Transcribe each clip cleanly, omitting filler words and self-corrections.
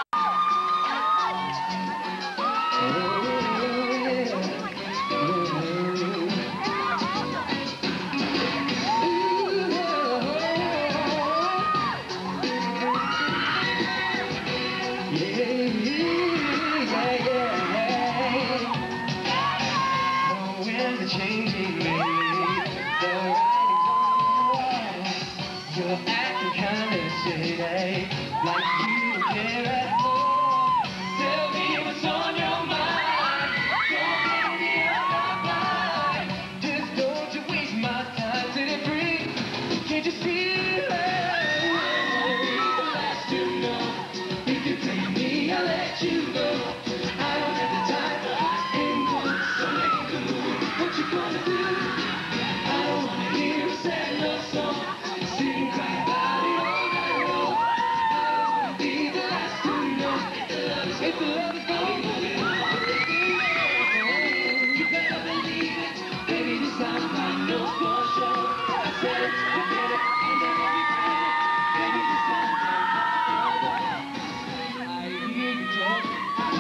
Changing me, the writing's on the wall. You're acting kinda shady, like you don't care at all. Tell me what's on your mind, don't get me out of my mind. Just don't you waste my time, set it free. Can't you see that? I'll be the last to know. If you play me, I'll let you go. I don't have the time for hot and cold, so make a move. What you gonna do? I don't wanna hear a sad love song. Sit and cry about it all night long. I don't wanna be the last to know. If the love is gonna be moving on, you better believe it. Baby, this time I know for sure. I said it, forget it, I'll never regret it. Baby, this time I'm not the one. I hear you talking.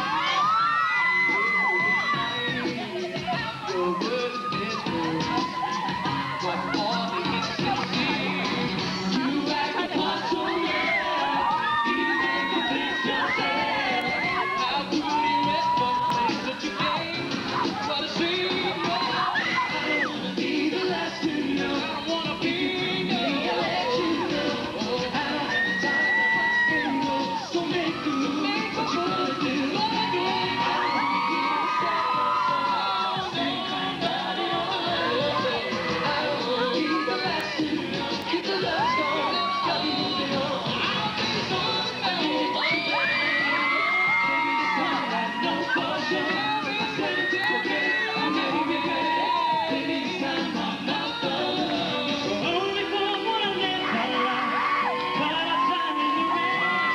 Your words are distant, but all the instances you act upon so well. Even if you think yourself, how could you rest my place that you gave? What a shame, no. I don't wanna be the last to know. I don't wanna be me, I'll let you know. I don't have the time for hot and cold, so make a move. What you gonna do? I don't wanna hear a sad love song. Sing crying about it all night. I don't wanna be the last to know. If the love's gone, I'll be moving on. I'll be so baby, this time I know for sure. I said it to forget it, I'll never regret it. Baby, this time I'm not the one. Only for one of them, but I'm time in the rain.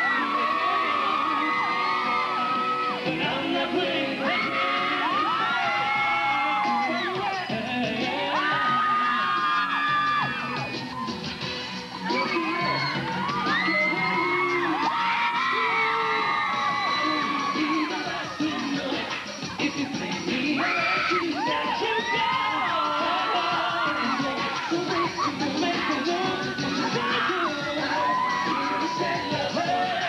But I'm not playing that game. If you play me, I'll let you go. So wait till you make a move. What you gonna do? Hear a sad love song.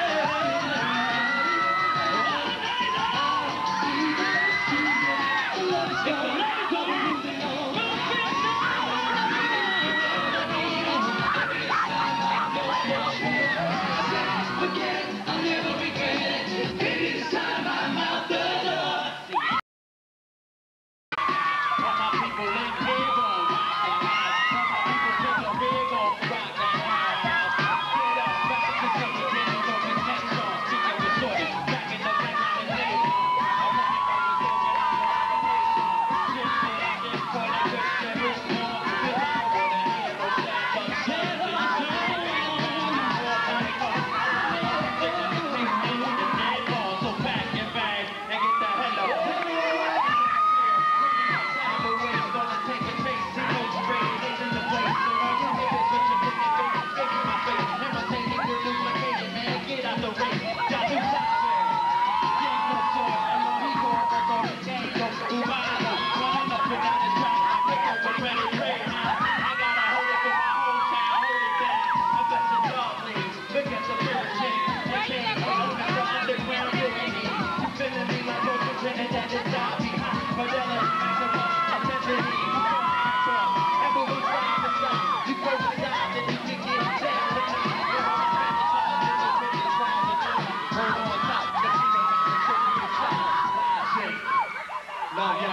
The love is gone, I'm moving on. Forget it, I'll never regret it. Baby, this time I'm out the door. All my people in big on rock the house. All my people take a big on rock the house. Get up, back to some beginnings on the next song. Speaking with shorty, back in the back on the next song. I'm running on the go when I'm on the next song. Just say I get caught up with the wrist song. Cause I don't wanna hear no sad love songs. So pack your bags and get the hell out. Time away, gonna take a chase. See no straight days in the place. So I'm gonna get this bitch and put your face in my face. Imitating the duplicated, man. Get out the race. Got new software. Gang no sword. M.O.E. over on the gang. Go Ubano. Running up and down the track. I pick up a better trade now. I gotta hold it for my hometown. Hold it down. I bet the dog leaves. Look at the first chain. They can't hold me. The underground doing me. You feeling me like those who Trinidad and Dobby. Modella, maximum intensity. Ever we find the sun. You go inside and you can get down tonight. You're on the hold on top, cause you know how to show me the side. Love